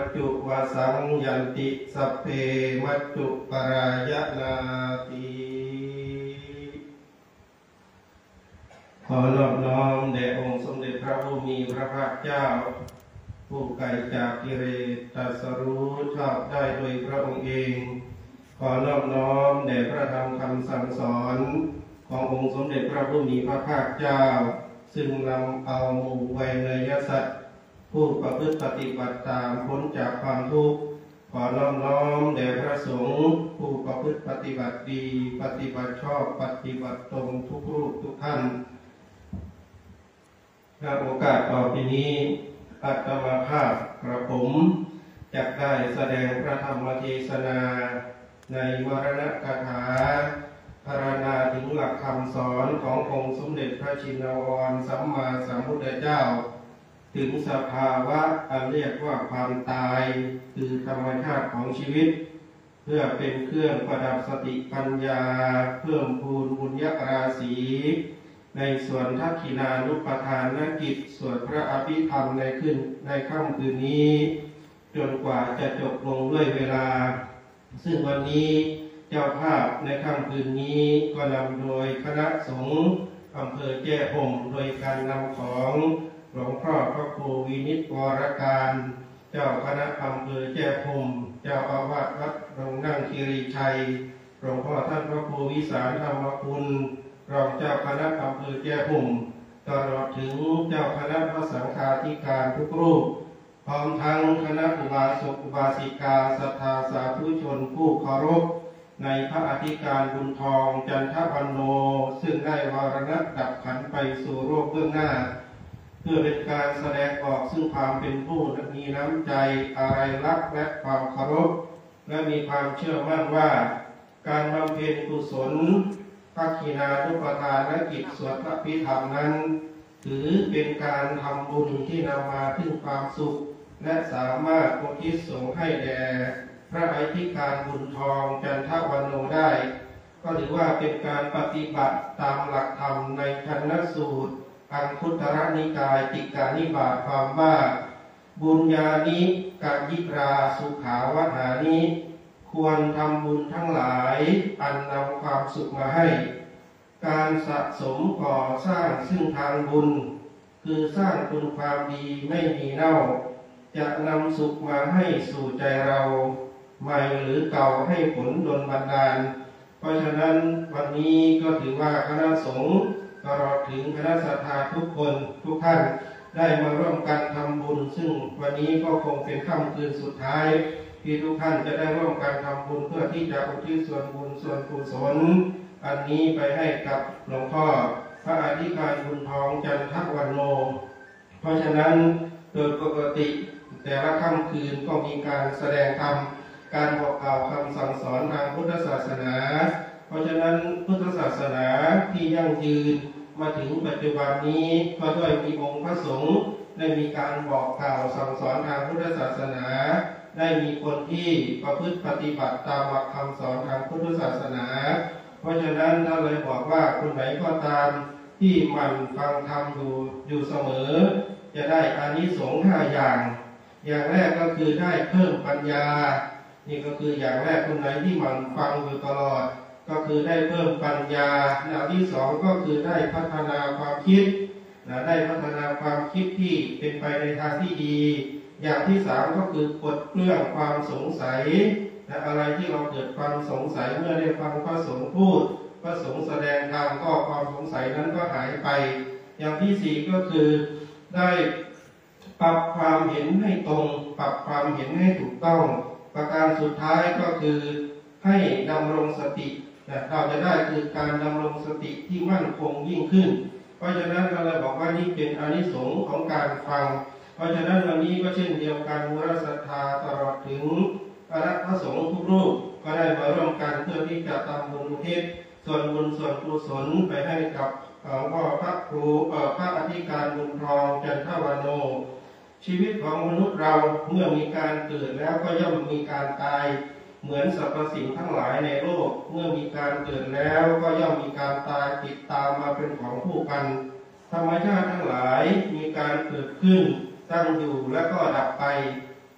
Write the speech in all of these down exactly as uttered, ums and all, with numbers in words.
จุวสังยันติสัพเพมัจจุปรายนาติขอนอบน้อมแด่องค์สมเด็จพระผู้มีพระภาคเจ้าผู้ไกลจากกิเลสตรัสรู้ชอบได้โดยพระองค์เองขอนอบน้อมแด่พระธรรมคำสั่งสอนขององค์สมเด็จพระผู้มีพระภาคเจ้าซึ่งนำเอาหมู่ไวยยสัตว์ผู้ประพฤติปฏิบัติตามพ้นจากความทุกข์ขอน้อมน้อมแด่พระสงฆ์ผู้ประพฤติปฏิบัติดีปฏิบัติชอบปฏิบัติตรงทุกรูปทุกท่านในโอกาสต่อไปนี้อาตมาภาพกระผมจะได้แสดงพระธรรมเทศนาในมรณคาถาพรรณนาถึงหลักคำสอนขององค์สมเด็จพระชินวรสัมมาสัมพุทธเจ้าถึงสภาวะอันเรียกว่าความตายคือธรรมชาติของชีวิตเพื่อเป็นเครื่องประดับสติปัญญาเพิ่มพูนบุญญราศีในส่วนทักขินานุปทานกิจส่วนพระอภิธรรมในคืนในค่ำคืนนี้จนกว่าจะจบลงด้วยเวลาซึ่งวันนี้เจ้าภาพในค่ำคืนนี้ก็นำโดยคณะสงฆ์อำเภอแจ้ห่มโดยการนำของหลวงพ่อพระครูวินิจวรการเจ้าคณะอำเภอแจ้ห่มเจ้าอาวาสวัดหลวงนั่งคีรีชัยหลวงพ่อท่านพระครูวิสารธรรมคุณรองเจ้าคณะอำเภอแจ้ห่มตลอดถึงเจ้าคณะพระสังฆาธิการทุกรูปพร้อมทั้งคณะอุบาสกอุบาสิกาศรัทธาสาธุชนผู้เคารพในพระอธิการบุญทองจันทวรรณโนซึ่งได้วรณะดับขันไปสู่โลกเบื้องหน้าเพื่อเป็นการแสดงออกซึ่งความเป็นผู้มีน้ำใจอะไรรักและความเคารพและมีความเชื่อมั่นว่าการบำเพ็ญกุศลทักขินานุปทานและกิจสวดพระพิธรรมนั้นถือเป็นการทำบุญที่นำมาถึงความสุขและสามารถอุทิศส่งให้แด่พระอธิการบุญทองจันทวรรณโนได้ก็ถือว่าเป็นการปฏิบัติตามหลักธรรมในชันนสูตรอังคุตรนิกายติกานิบาตความว่าบุญญาณิกายิราสุขาวหานิควรทำบุญทั้งหลายอันนำความสุขมาให้การสะสมก่อสร้างซึ่งทางบุญคือสร้างคุณความดีไม่มีเน่าจะนำสุขมาให้สู่ใจเราใหม่หรือเก่าให้ผลดลบันดาลเพราะฉะนั้นวันนี้ก็ถือว่าคณะสงฆ์ตลอดถึงคณะศรัทธาทุกคนทุกท่านได้มาร่วมกันทำบุญซึ่งวันนี้ก็คงเป็นค่ำคืนสุดท้ายที่ทุกท่านจะได้ร่วมกันทำบุญเพื่อที่จะอุทิศส่วนบุญส่วนกุศลอันนี้ไปให้กับหลวงพ่อพระอธิการบุญทองจันทวรรณโนเพราะฉะนั้นโดยปกติแต่ละค่ำคืนก็มีการแสดงธรรมการบอกกล่าวคำสั่งสอนทางพุทธศาสนาเพราะฉะนั้นพุทธศาสนาที่ยั่งยืนมาถึงปัจจุบันนี้ก็ด้วยมีองค์พระสงฆ์ได้มีการบอกกล่าวสั่งสอนทางพุทธศาสนาได้มีคนที่ประพฤติปฏิบัติตามหลักคำสอนทางพุทธศาสนาเพราะฉะนั้นถ้าเลยบอกว่าคนไหนก็ตามที่หมั่นฟังธรรมอยู่อยู่เสมอจะได้อานิสงส์ห้าอย่างอย่างแรกก็คือได้เพิ่มปัญญานี่ก็คืออย่างแรกคนไหนที่หมั่นฟังอยู่ตลอดก็คือได้เพิ่มปัญญาอย่างที่สองก็คือได้พัฒนาความคิดนะได้พัฒนาความคิดที่เป็นไปในทางที่ดีอย่างที่สามก็คือปลดเปลื้องความสงสัยนะอะไรที่เราเกิดความสงสัยเมื่อได้ฟังพระสงฆ์พูดพระสงฆ์แสดงธรรมก็ความสงสัยนั้นก็หายไปอย่างที่สี่ก็คือได้ปรับความเห็นให้ตรงปรับความเห็นให้ถูกต้องประการสุดท้ายก็คือให้ดำรงสตินะเราจะได้คือการดำรงสติที่มั่นคงยิ่งขึ้นเพราะฉะนั้นเราเลยบอกว่านี่เป็นอานิสงส์ของการฟังเพราะฉะนั้นวันนี้ก็เช่นเดียวกันมูลศรัทธาตลอดถึงคณะพระสงฆ์ทุกรูปก็ได้มาร่วมกันเพื่อที่จะทำบุญอุทิศส่วนบุญส่วนกุศลไปให้กับหลวงพ่อพระครูพระอธิการบุญทองจันทวรรณโนชีวิตของมนุษย์เราเมื่อมีการเกิดแล้วก็ย่อมมีการตายเหมือนสรรพสิ่งทั้งหลายในโลกเมื่อมีการเกิดแล้วก็ย่อมมีการตายติดตามมาเป็นของคู่กันธรรมชาติทั้งหลายมีการเกิดขึ้นตั้งอยู่และก็ดับไป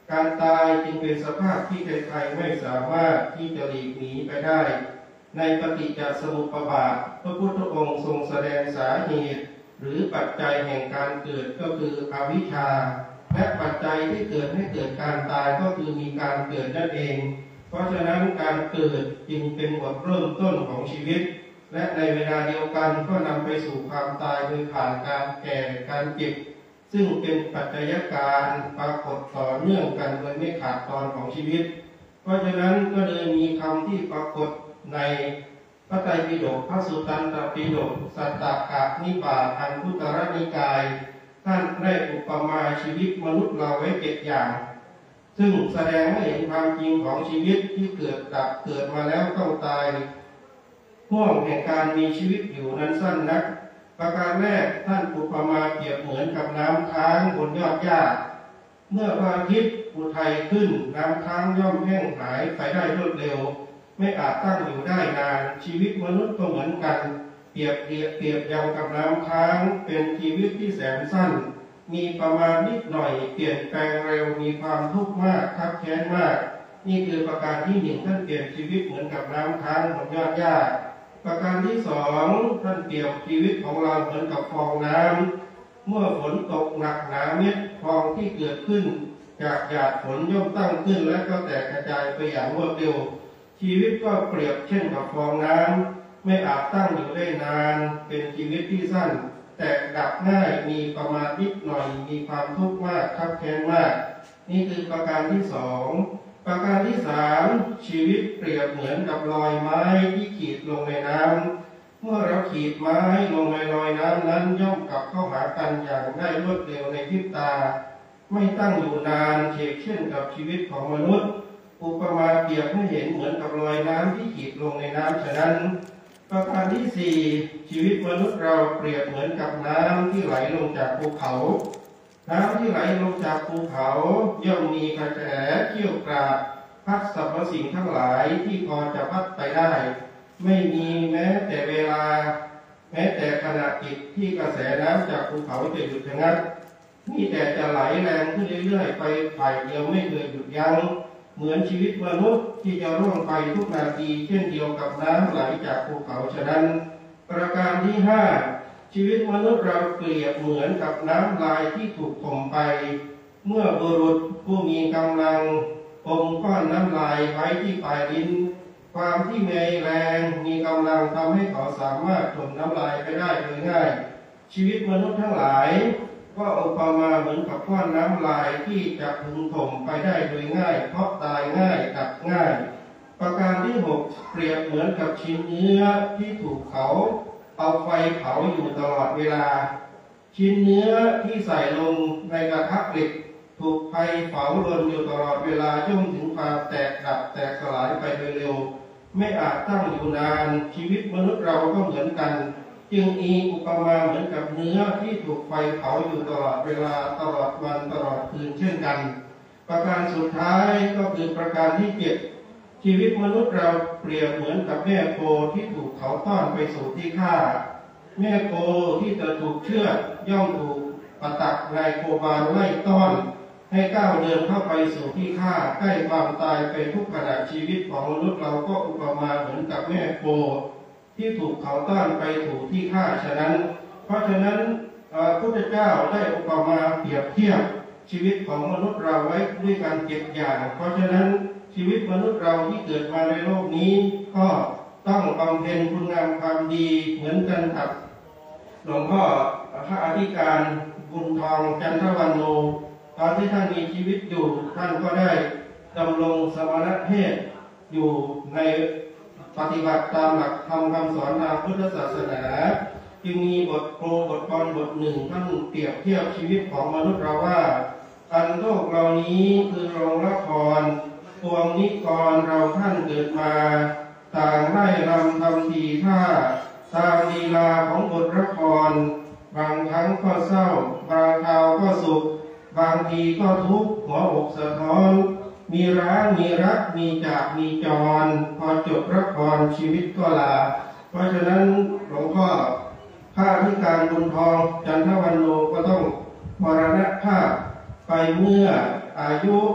การตายจึงเป็นสภาพที่ใครๆไม่สามารถที่จะหลีกหนีไปได้ในปฏิจจสมุปบาทพระพุทธองค์ทรงแสดงสาเหตุหรือปัจจัยแห่งการเกิดก็คืออวิชชาและปัจจัยที่เกิดให้เกิดการตายก็คือมีการเกิดนั่นเองเพราะฉะนั้นการเกิดจึงเป็นบทเริ่มต้นของชีวิตและในเวลาเดียวกันก็นำไปสู่ความตายโดยผ่านการแก่การเจ็บซึ่งเป็นปัจจัยการปรากฏต่อเนื่องกันโดยไม่ขาดตอนของชีวิตเพราะฉะนั้นก็เลยมีคำที่ปรากฏในพระไตรปิฎกพระสุตตันตปิฎกสัตตกะนิบาตอังคุตรนิกายท่านได้อุปมาชีวิตมนุษย์เราไว้เจ็ดอย่างซึ่งแสดงให้เห็นความจริงของชีวิตที่เกิดดับเกิดมาแล้วต้องตายห่วงแห่งการมีชีวิตอยู่นั้นสั้นนักประการแรกท่านอุปมาเปรียบเหมือนกับน้ำค้างบนยอดหญ้าเมื่อพระอาทิตย์อุทัยขึ้นน้ำค้างย่อมแห้งหายไปได้รวดเร็วไม่อาจตั้งอยู่ได้นานชีวิตมนุษย์ก็เหมือนกันเปรียบเทียบเปรียบอย่างกับน้ำค้างเป็นชีวิตที่แสนสั้นมีประมาณนิดหน่อยเปลี่ยนแปลงเร็วมีความทุกข์มากคับแค้นมากนี่คือประการที่หนึ่งท่านเปรียบชีวิตเหมือนกับน้ำค้างบนยอดหญ้าประการที่สองท่านเปรียบชีวิตของเราเหมือนกับฟองน้ำเมื่อฝนตกหนักหนาเม็ดฟองที่เกิดขึ้นจากหยาดฝนย่อมตั้งขึ้นและก็แตกกระจายไปอย่างรวดเร็วชีวิตก็เปรียบเช่นกับฟองน้ำไม่อาจตั้งอยู่ได้นานเป็นชีวิตที่สั้นแตกดับง่ายมีประมาณนิดหน่อยมีความทุกข์มากคับแค้นมากนี่คือประการที่สองประการที่สามชีวิตเปรียบเหมือนกับรอยไม้ที่ขีดลงในน้ำเมื่อเราขีดไม้ลงในรอยน้ำนั้นย่อมกลับเข้าหากันอย่างได้รวดเร็วในพริบตาไม่ตั้งอยู่นานเช่นเช่นกับชีวิตของมนุษย์อุปมาเปรียบให้เห็นเหมือนกับรอยน้ำที่ขีดลงในน้ำฉะนั้นประการที่สี่ชีวิตมนุษย์เราเปรียบเหมือนกับน้ำที่ไหลลงจากภูเขาน้ำที่ไหลลงจากภูเขาย่อมมีกระแสเชี่ยวกราดพัดสรรพสิ่งทั้งหลายที่พอจะพัดไปได้ไม่มีแม้แต่เวลาแม้แต่ขณะจิตที่กระแสน้ำจากภูเขาจะหยุดชะงักมีแต่จะไหลแรงขึ้นเรื่อยๆไปฝ่ายเดียวไม่เคยหยุดยั้งเหมือนชีวิตมนุษย์ที่จะร่วงไปทุกนาทีเช่นเดียวกับน้ำไหลจากภูเขาฉะนั้นประการที่ห้าชีวิตมนุษย์เราเปรียบเหมือนกับน้ำลายที่ถูกถมไปเมื่อบุรุษผู้มีกำลังอมก้อนน้ำลายไว้ที่ปลายลิ้นความที่มีแรงมีกำลังทำให้เขาสามารถถมน้ำลายไปได้โดยง่ายชีวิตมนุษย์ทั้งหลายก็อุปมาเหมือนกับก้อนน้ำลายที่จะพึงถมไปได้โดยง่ายเพราะตายง่ายดับง่ายประการที่หกเปรียบเหมือนกับชิ้นเนื้อที่ถูกเขาเอาไฟเผาอยู่ตลอดเวลาชิ้นเนื้อที่ใส่ลงในกระทะเหล็กถูกไฟเผาลนอยู่ตลอดเวลาจนถึงความแตกดับแตกสลายไปโดยเร็วไม่อาจตั้งอยู่นานชีวิตมนุษย์เราก็เหมือนกันจึงมีอุปมาเหมือนกับเนื้อที่ถูกไฟเผาอยู่ตลอดเวลาตลอดวันตลอดคืนเช่นกันประการสุดท้ายก็คือประการที่เจ็ดชีวิตมนุษย์เราเปรียบเหมือนกับแม่โคที่ถูกเขาต้อนไปสู่ที่ฆ่าแม่โคที่จะถูกเชือดย่อมถูกปะตักนายโคบาลไล่ต้อนให้ก้าวเดินเข้าไปสู่ที่ฆ่าใกล้ความตายไปทุกขณะชีวิตของมนุษย์เราก็อุปมาเหมือนกับแม่โคที่ถูกเขาต้อนไปถูกที่ฆ่าฉะนั้นเพราะฉะนั้นพระพุทธเจ้าได้อุปมาเปรียบเทียบชีวิตของมนุษย์เราไว้ด้วยกันเจ็ดอย่างเพราะฉะนั้นชีวิตมนุษย์เราที่เกิดมาในโลกนี้ก็ต้องบำเพ็ญคุณงามความดีเหมือนกันกับหลวงพ่อพระอธิการบุญทองจันทวรรณโนตอนที่ท่านมีชีวิตอยู่ท่านก็ได้ดำรงสมณเพศอยู่ในปฏิบัติตามหลักธรรมคำสอนทางพุทธศาสนาจึงมีบทโปรบทกลบทหนึ่งท่านเปรียบเทียบชีวิตของมนุษย์เราว่าอันโลกเหล่านี้คือโรงละครพวงนิกรเราท่านเกิดมาต่างไล่รำทำทีท่าตามลีลาของบทละครบางครั้งก็เศร้าบางคราวก็สุขบางทีก็ทุกข์หัวอกสะท้อนมีร้างมีรักมีจากมีจรพอจบละครชีวิตก็ลาเพราะฉะนั้นหลวงพ่อพระอธิการบุญทองจันทวรรณโนก็ต้องมรณภาพไปเมื่ออายุ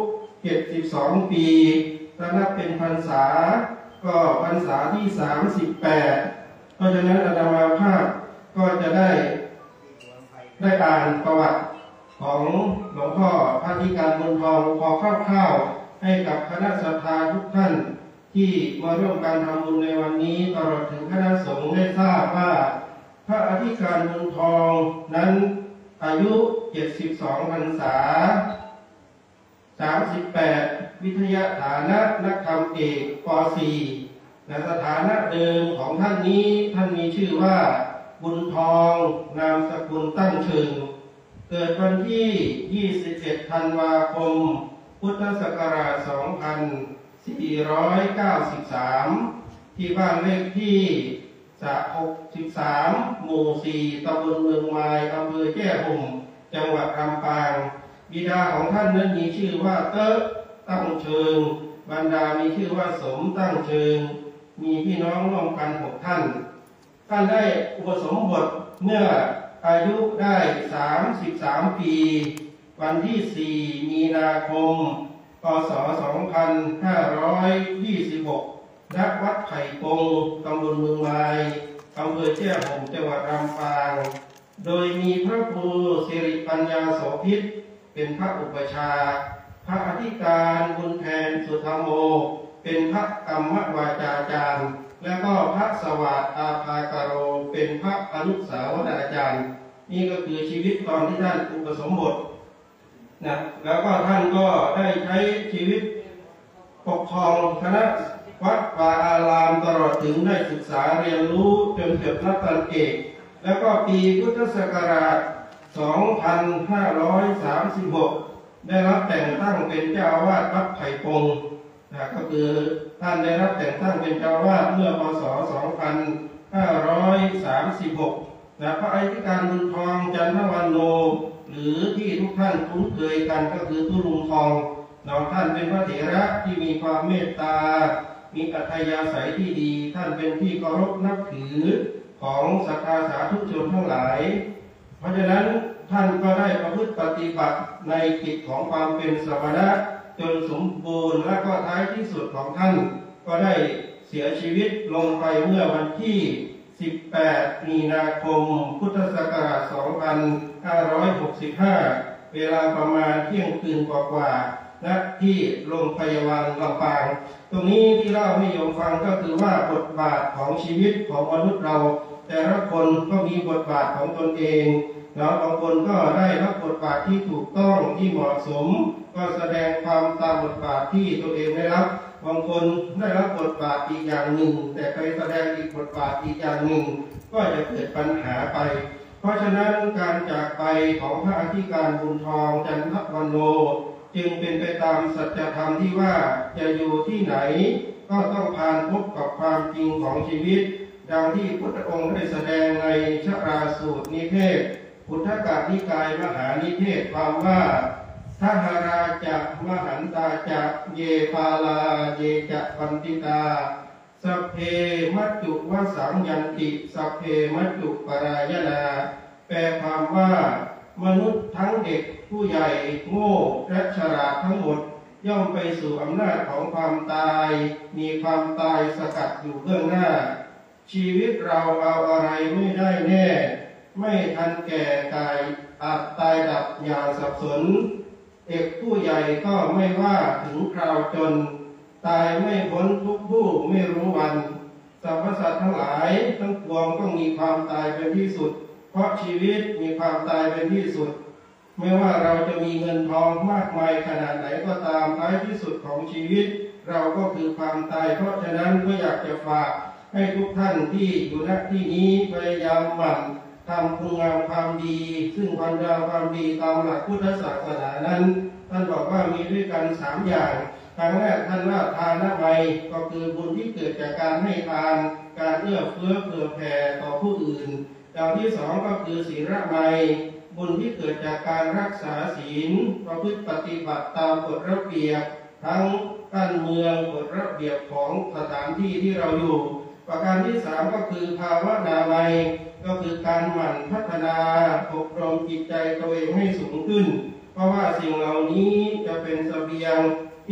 เจ็ดสิบสองปีถ้านับเป็นพรรษาก็พรรษาที่สามสิบแปดเพราะฉะนั้นอาตมาภาพก็จะได้ได้อ่านประวัติของหลวงพ่อพระอธิการบุญทองพอคร่าวๆให้กับคณะศรัทธาทุกท่านที่มาร่วมการทำบุญในวันนี้ตลอดถึงคณะสงฆ์ได้ทราบว่าพระอธิการบุญทองนั้นอายุเจ็ดสิบสองพรรษาสามสิบแปดวิทยาฐานะนักธรรมเอกป .สี่ และสถานะเดิมของท่านนี้ท่านมีชื่อว่าบุญทองนามสกุลตั้งเชิงเกิดวันที่ยี่สิบเอ็ดธันวาคมพุทธศักราชสองพันสี่ร้อยเก้าสิบสามที่บ้านเลขที่หกสิบสามหมู่สี่ตำบลเมืองวายอำเภอแจ้ห่มจังหวัดลำปางบิดาของท่านนั้นมีชื่อว่าเต๊ะตั้งเชิงบรรดามีชื่อว่าสมตั้งเชิงมีพี่น้องร่วมกันหกท่านท่านได้อุปสมบทเมื่ออายุได้สามสิบสามปีวันที่สี่มีนาคมพ.ศ. สองพันห้าร้อยยี่สิบหกณ วัดไผ่กงตำบลเมืองวายอำเภอแจ้ห่มจังหวัดลำปางโดยมีพระครูสิริปัญญาโสภิตเป็นพระอุปชาพระอธิการบุญแทนสุธรรมโมเป็นพระกรรมวาจาจารย์และก็พระสวัสดิ์อาภากโรเป็นพระอนุสาวนาจารย์นี่ก็คือชีวิตตอนที่ท่านอุปสมบทนะแล้วก็ท่านก็ได้ใช้ชีวิตปกครองคณะวัดวาอารามตลอดถึงได้ศึกษาเรียนรู้จนจบนักธรรมเอกแล้วก็ปีพุทธศักราชสองพันห้าร้อยสามสิบหกได้รับแต่งตั้งเป็นเจ้าอาวาสวัดไผ่ปงนะก็คือท่านได้รับแต่งตั้งเป็นเจ้าอาวาสเมื่อพ.ศ. สองพันห้าร้อยสามสิบหกนะพระอธิการบุญทองจันทวันโนหรือที่ทุกท่านคุ้นเคยกันก็คือตุลุงทองเราท่านเป็นพระเถระที่มีความเมตตามีอัธยาศัยที่ดีท่านเป็นที่เคารพนับถือของศรัทธาสาธุชนทั้งหลายเพราะฉะนั้นท่านก็ได้ประพฤติปฏิบัติในกิจของความเป็นสมณะจนสมบูรณ์และก็ท้ายที่สุดของท่านก็ได้เสียชีวิตลงไปเมื่อวันที่สิบแปดมีนาคมพุทธศักราชสองพันห้าร้อยหกสิบห้าเวลาประมาณเที่ยงคืนกว่าๆณที่โรงพยาบาลลำปางตรงนี้ที่เล่าให้โยมฟังก็คือว่าบทบาทของชีวิตของมนุษย์เราแต่ละคนก็มีบทบาทของตนเองแล้วบางคนก็ได้รับบทบาทที่ถูกต้องที่เหมาะสมก็แสดงความตามบทบาทที่ตัวเองได้รับบางคนได้รับบทบาทอีกอย่างหนึ่งแต่ไปแสดงอีกบทบาทอีกอย่างหนึ่งก็จะเกิดปัญหาไปเพราะฉะนั้นการจากไปของพระอธิการบุญทองจันทวันโนจึงเป็นไปตามสัจธรรมที่ว่าจะอยู่ที่ไหนก็ต้องผ่านพบกับความจริงของชีวิตดังที่พุทธองค์ได้แสดงในชราสูตรนิเทศพุทธกานิกายมหานิเทศความว่าทหาราจะมหันตาจะเยปาลาเยจะปันติตาสัพเพมัจจุวสังยันติสัพเพมัจจุปรายนาแปลความว่ามนุษย์ทั้งเด็กผู้ใหญ่โง่และฉลาดทั้งหมดย่อมไปสู่อำนาจของความตายมีความตายสกัดอยู่เบื้องหน้าชีวิตเราเอาอะไรไม่ได้แน่ไม่ทันแก่กายอาจตายดับอย่างสับสนเด็กผู้ใหญ่ก็ไม่ว่าถึงคราวจนตายไม่พ้นทุกผู้ไม่รู้วันสรรพสัตว์ทั้งหลายทั้งปวงต้องมีความตายเป็นที่สุดเพราะชีวิตมีความตายเป็นที่สุดไม่ว่าเราจะมีเงินทองมากมายขนาดไหนก็ตามท้ายที่สุดของชีวิตเราก็คือความตายเพราะฉะนั้นก็อยากจะฝากให้ทุกท่านที่อยู่ณที่นี้พยายามหมั่นทำคุณงามความดีซึ่งความงามความดีตามหลักพุทธศาสนานั้นท่านบอกว่ามีด้วยกันสามอย่างครั้งแรกท่านว่าทานไมก็คือบุญที่เกิดจากการให้ทานการเอื้อเฟื้อเผื่อแผ่ต่อผู้อื่นอย่างที่สองก็คือศีลไมบุญที่เกิดจากการรักษาศีลประพฤติปฏิบัติตามกฎระเบียบทั้งบ้านเมืองกฎระเบียบของสถานที่ที่เราอยู่ประการที่สามก็คือภาวนาไมก็คือการหมั่นพัฒนาอบรมจิตใจตัวเองให้สูงขึ้นเพราะว่าสิ่งเหล่านี้จะเป็นเสบียง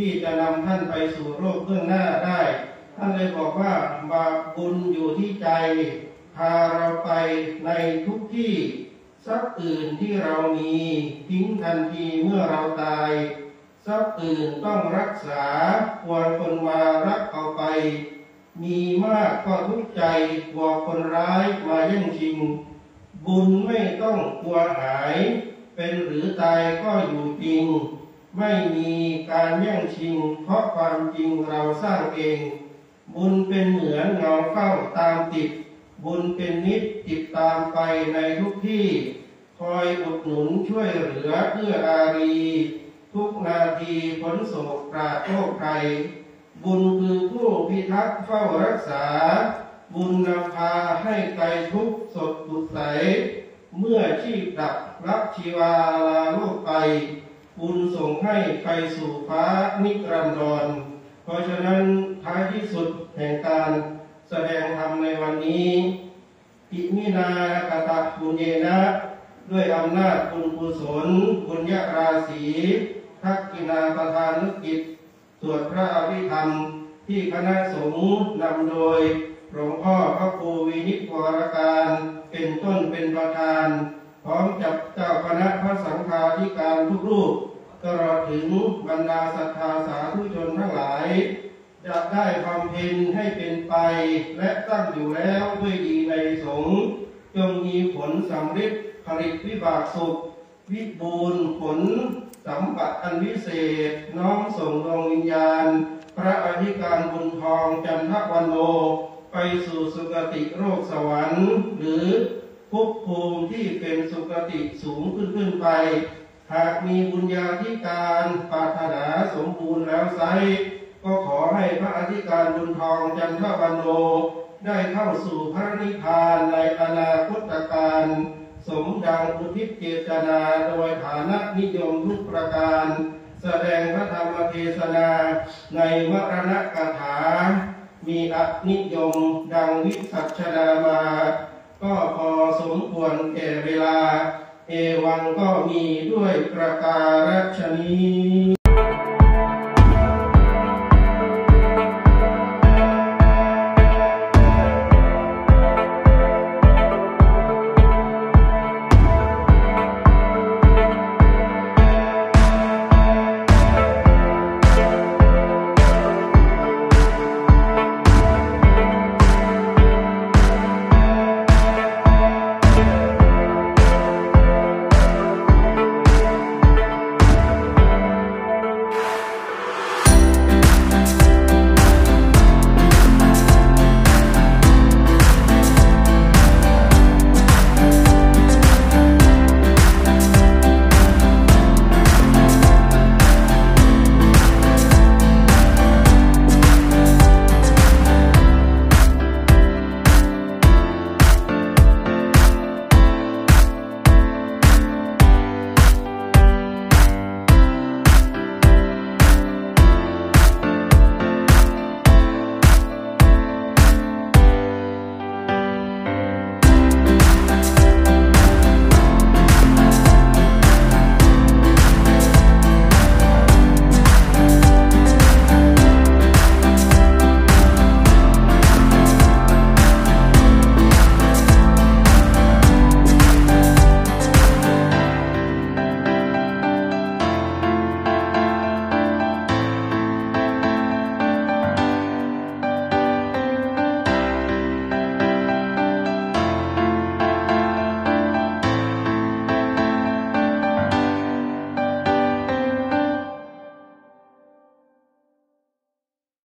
ที่จะนำท่านไปสู่โลกเบื้องหน้าได้ท่านเลยบอกว่าบาปบุญอยู่ที่ใจพาเราไปในทุกที่ทรัพย์อื่นที่เรามีทิ้งทันทีเมื่อเราตายทรัพย์อื่นต้องรักษาควรคนมารักเอาไปมีมากก็ทุกข์ใจกลัวคนร้ายมาแย่งชิงบุญไม่ต้องกลัวหายเป็นหรือตายก็อยู่จริงไม่มีการแย่งชิงเพราะความจริงเราสร้างเองบุญเป็นเหมือนเงาเฝ้าตามติดบุญเป็นนิจติดตามไปในทุกที่คอยอุดหนุนช่วยเหลือเอื้ออารีทุกนาทีผลโศกปราดโรคภัยบุญคือผู้พิทักษ์เฝ้ารักษาบุญนำพาให้ไกลทุกข์สดสุดใสเมื่อชีพดับรับชีวาลาโลกไปบุญส่งให้ไปสู่ฟ้านิรันดรเพราะฉะนั้นท้ายที่สุดแห่งการแสดงธรรมในวันนี้อิมินากตบุญเยนะด้วยอำนาจบุญกุศลบุญญาราศีทักกินาประธานกิจสวดพระอภิธรรมที่คณะสงฆ์นำโดยหลวงพ่อพระครูวินิจวรการเป็นต้นเป็นประธานพร้อมจับเจ้าคณะพระสังฆาธิการทุกรูปตลอดถึงบรรดาศรัทธาสาธุชนทั้งหลายจะได้ความเพ็ญให้เป็นไปและตั้งอยู่แล้วด้วยดีในสงฆ์จงมีผลสำเร็จผลิตวิบากสุขวิบูลย์ผลสัมปัตอันวิเศษน้อมส่งดวงวิญญาณพระอธิการบุญทองจันทวันโนไปสู่สุคติโลกสวรรค์หรือภพภูมิที่เป็นสุคติสูงขึ้นขึ้นไปหากมีบุญญาธิการปรารถนาสมบูรณ์แล้วไซก็ขอให้พระอธิการบุญทองจันทวันโนได้เข้าสู่พระนิพพานในอนาคตการสมดังอุทิศเจตนาโดยฐานะนิยมทุกประการแสดงพระธรรมเทศนาในมรณกถามีอนิยมดังวิสัชนามาก็พอสมควรแก่เวลาเอวังก็มีด้วยประการฉนี้